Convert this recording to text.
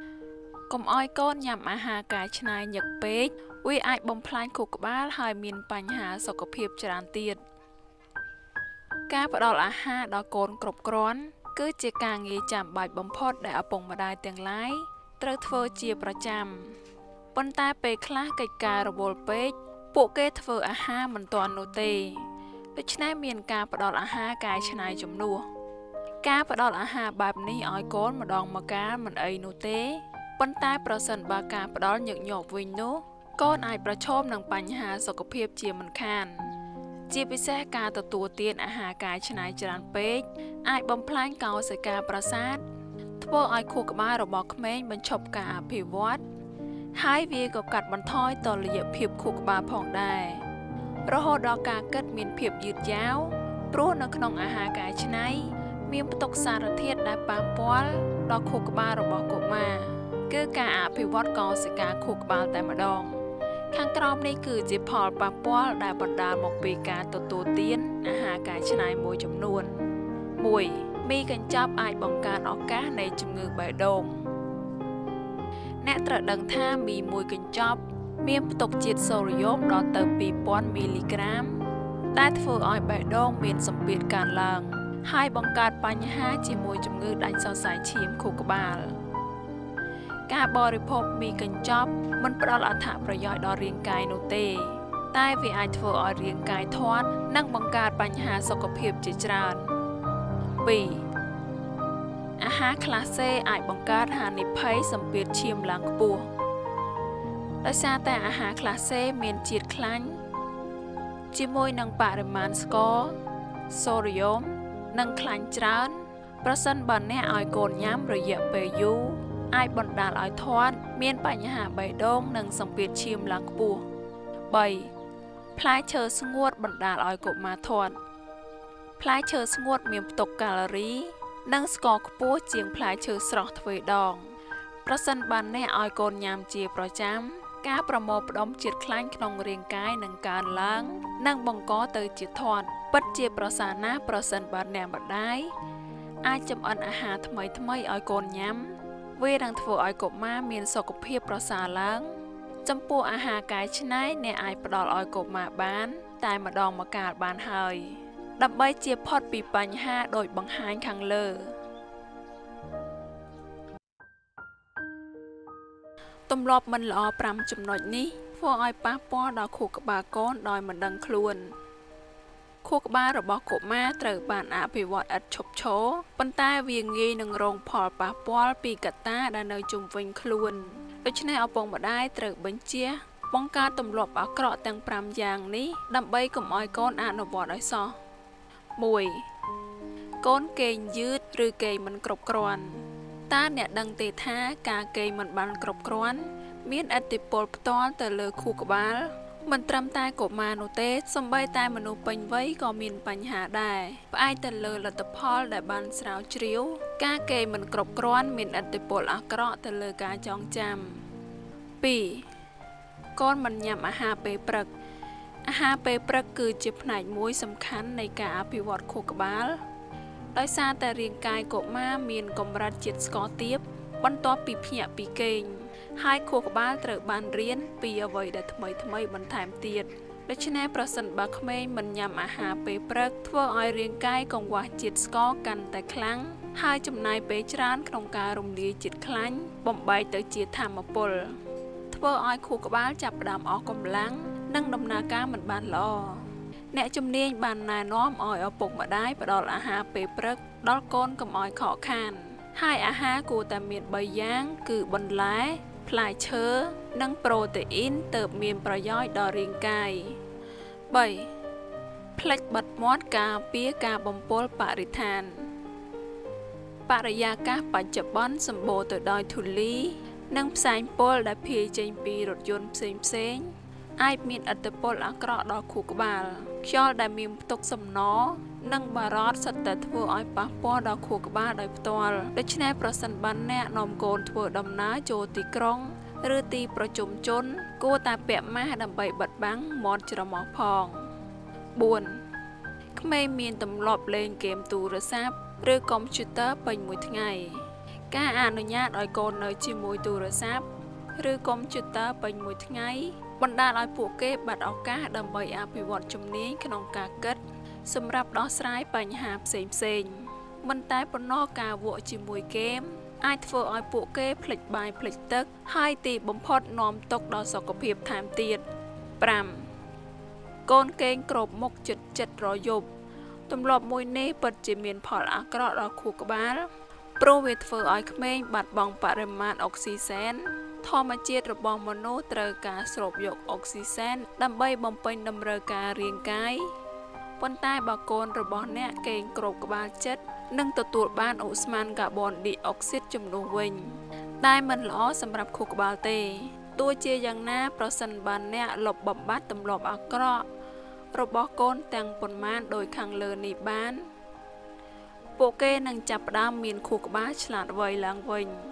កុំឲ្យកូនញ៉ាំអាហារកែច្នៃញឹកពេកវាអាចបំផ្លាញខួរក្បាលហើយមានបញ្ហាសុខភាពច្រើនទៀតការផ្ដល់អាហារដល់កូនគ្រប់គ្រាន់គឺជាការងារចាំបាច់បំផុតដែលឪពុកម្ដាយទាំងឡាយត្រូវធ្វើជាប្រចាំប៉ុន្តែពេលខ្លះកិច្ចការរវល់ពេកពួកគេធ្វើអាហារមិនទាន់នោះទេដូច្នេះមានការផ្ដល់អាហារកែច្នៃជំនួសការផ្ដល់អាហារបែបនេះឲ្យកូនម្ដងម្កាលមិនអីនោះទេប៉ុន្តែប្រសិនបើការផ្ដល់ញឹកញាប់វិញនោះកូនអាចប្រឈមនឹងបញ្ហាសុខភាពជាមិនខានជាពិសេសការទទួលទានអាហារកែច្នៃច្រើនពេកអាចបំផ្លាញកោសិកាប្រសាទធ្វើឲ្យខួរក្បាលរបស់ក្មេងបញ្ឈប់ការអភិវឌ្ឍហើយវាក៏កាត់បន្ថយតុល្យភាពខួរក្បាលផងដែររហូតដល់ការគិតមានភាពយឺតយ៉ាវព្រោះនៅក្នុងអាហារកែច្នៃមានផ្ទុកសារធាតុដែលប៉ះពាល់ដល់ខួរក្បាលរបស់កុមារគឺការអភិវឌ្ឍកោសិកាខួរក្បាលតែម្ដងខាងក្រោមនេះគឺជាផលប៉ះពាល់ដែលបណ្ដាលមកពីការទទួលទានអាហារកែច្នៃមួយចំនួន 1. មីកញ្ចប់អាចបង្កើនឱកាសនៃជំងឺបេះដូងអ្នកត្រូវដឹងថាមីមួយកញ្ចប់មានផ្ទុកជាតិសូដ្យូមដល់ទៅ 2000 មីលីក្រាមដែលធ្វើឲ្យបេះដូងមានសម្ពាធកើនឡើងហើយបង្កើតបញ្ហាជាមួយជំងឺដាច់សរសៃឈាមខួរក្បាលការបរិភោគមីកញ្ចប់មិនផ្ដល់អត្ថប្រយោជន៍ដល់រាងកាយនោះទេតែវាអាចធ្វើឲ្យរាងកាយធាត់និងបង្កើតបញ្ហាសុខភាពជាច្រើន 2. អាហារក្លាសេអាចបង្កើតហានិភ័យសម្ពាធឈាមឡើងខ្ពស់ដោយសារតែអាហារក្លាសេមានជាតិខ្លាញ់ជាមួយនឹងបរិមាណស្ករសូដ្យូមនិងខ្លាញ់ច្រើនប្រសិនបើអ្នកឲ្យកូនញ៉ាំរយៈពេលយូរអាចបណ្ដាលឲ្យធាត់មានបញ្ហាបេះដូងនិងសម្ពាធឈាមឡើងខ្ពស់ 3. ផ្លែឈើស្ងួតបណ្ដាលឲ្យកុមារធាត់ផ្លែឈើស្ងួតមានផ្ទុកកាឡូរីនិងស្ករខ្ពស់ជាងផ្លែឈើស្រស់ទ្វេដងប្រសិនបើអ្នកឲ្យកូនញ៉ាំជាប្រចាំការប្រមូលផ្ដុំជាតិខ្លាញ់ក្នុងរាងកាយនឹងកើនឡើងនិងបង្កទៅជាធាត់ពិតជាប្រសើរណាស់ប្រសិនបើអ្នកម្ដាយអាចចម្អិនអាហារថ្មីៗឲ្យកូនញ៉ាំវានឹងធ្វើឲ្យកុមារមានសុខភាពប្រសើរឡើងចំពោះអាហារកែច្នៃអ្នកអាចផ្ដល់ឲ្យកុមារបានតែម្ដងម្កាលបានហើយដើម្បីជៀសផុតពីបញ្ហាដោយបង្ហាញខាងលើទម្លាប់មិនល្អ5ចំណុចនេះធ្វើឲ្យប៉ះពាល់ដល់ខួរក្បាលកូនដោយមិនដឹងខ្លួនខួរក្បាលរបស់កុមារត្រូវបានអភិវឌ្ឍឥតឈប់ឈរប៉ុន្តែវាងាយនឹងរងផលប៉ះពាល់ពីកត្តាដែលនៅជុំវិញខ្លួនដូច្នេះឪពុកម្ដាយត្រូវបញ្ជាបង្កើតទម្លាប់អាក្រក់ទាំង5យ៉ាងនេះដើម្បីកុំឲ្យកូនអនុវត្តឲ្យសោះ 1. កូនគេងយឺតឬគេងមិនគ្រប់គ្រាន់តើអ្នកដឹងទេថាការគេងមិនបានគ្រប់គ្រាន់មានឥទ្ធិពលផ្ទាល់ទៅលើខួរក្បាលមិនត្រឹមតែកុមារនោះទេសូម្បីតែមនុស្សពេញវ័យក៏មានបញ្ហាដែរផ្អែកទៅលើលទ្ធផលដែលបានស្រាវជ្រាវការគេងមិនគ្រប់គ្រាន់មានឥទ្ធិពលអាក្រក់ទៅលើការចងចាំ 2. កូនមិនញ៉ាំអាហារពេលព្រឹកអាហារពេលព្រឹកគឺជាផ្នែកមួយសំខាន់នៃការអភិវឌ្ឍខួរក្បាលដោយសារតែរាងកាយកុមារមានកម្រិតជាតិស្ករទាបបន្ទាប់ពីភ្ញាក់ពីគេងហើយខួរក្បាលត្រូវបានរៀនពីអ្វីដែលថ្មីបន្ថែមទៀតដូច្នេះប្រសិនបើក្មេងមិនញ៉ាំអាហារពេលព្រឹកធ្វើឲ្យរាងកាយកង្វះជាតិស្ករកាន់តែខ្លាំងហើយចំណាយពេលច្រើនក្នុងការរំលាយជាតិខ្លាញ់បំបែកទៅជាថាមពលធ្វើឲ្យខួរក្បាលចាប់ផ្ដើមអស់កម្លាំងនិងដំណើរការមិនបានល្អអ្នកជំនាញបានណែនាំឲ្យឪពុកម្ដាយផ្ដល់អាហារពេលព្រឹកដល់កូនកុំឲ្យខកខានហើយអាហារគួរតែមាន3យ៉ាងគឺបន្លែផ្លែឈើនិងប្រូតេអ៊ីនទើបមានប្រយោជន៍ដល់រាងកាយ 3. ផ្លិចបិទមាត់ការពារការបំពុលបរិស្ថានបរិយាកាសបច្ចុប្បន្នសម្បូរទៅដោយធូលីនិងផ្សែងពុលដែលភាយចេញពីរថយន្តផ្សេងអាចមានឥទ្ធិពលអាក្រក់ដល់ខួរក្បាលខ្យល់ដែលមានផ្ទុកសំណនិងបារតសុទ្ធតែធ្វើឲ្យប៉ះពាល់ដល់ខួរក្បាលដោយផ្ទាល់ដូច្នេះប្រសិនបើអ្នកនាំកូនធ្វើដំណើរចូលទីក្រុងឬទីប្រជុំជនគួរតែពាក់ម៉ាស់ដើម្បីបិទបាំងមាត់ច្រមុះផង 4. ក្មេងមានទម្លាប់លេងហ្គេមទូរស័ព្ទឬកុំព្យូទ័រពេញមួយថ្ងៃការអនុញ្ញាតឲ្យកូននៅជាមួយទូរស័ព្ទឬកុំព្យូទ័រពេញមួយថ្ងៃបណ្ដាលឲ្យពួកគេបាត់ឱកាសដើម្បីអភិវឌ្ឍជំនាញក្នុងការគិតសម្រាប់ដោះស្រាយបញ្ហាផ្សេងៗមិនតែប៉ុណ្ណោះការវក់ជាមួយហ្គេមអាចធ្វើឲ្យពួកគេភ្លេចបាយភ្លេចទឹកហើយទីបំផុតនាំទុក្ខដល់សុខភាពថែមទៀត5កូនគេងគ្របមុខចិត្តរយប់ទម្លាប់មួយនេះពិតជាមានផលអាក្រក់ដល់ខួរក្បាលព្រោះវាធ្វើឲ្យក្មេងបាត់បង់បរិមាណអុកស៊ីសែនធម្មជាតិរបស់មនុស្សត្រូវការស្រូបយកអុកស៊ីសែនដើម្បីបំពេញតម្រូវការរាងកាយប៉ុន្តែបើកូនរបស់អ្នកគេងគ្របក្បាលចិត្តនឹងទទួលបានឧស្ម័នកាបូនឌីអុកស៊ីតជំនួសវិញដែលមិនល្អសម្រាប់ខួរក្បាលទេទោះជាយ៉ាងណាប្រសិនបើអ្នកលុបបំបាត់ទម្លាប់អាក្រក់របស់កូនទាំងប៉ុន្មានដោយខាងលើនេះបានពួកគេនឹងចាប់ផ្ដើមមានខួរក្បាលឆ្លាតវៃឡើងវិញ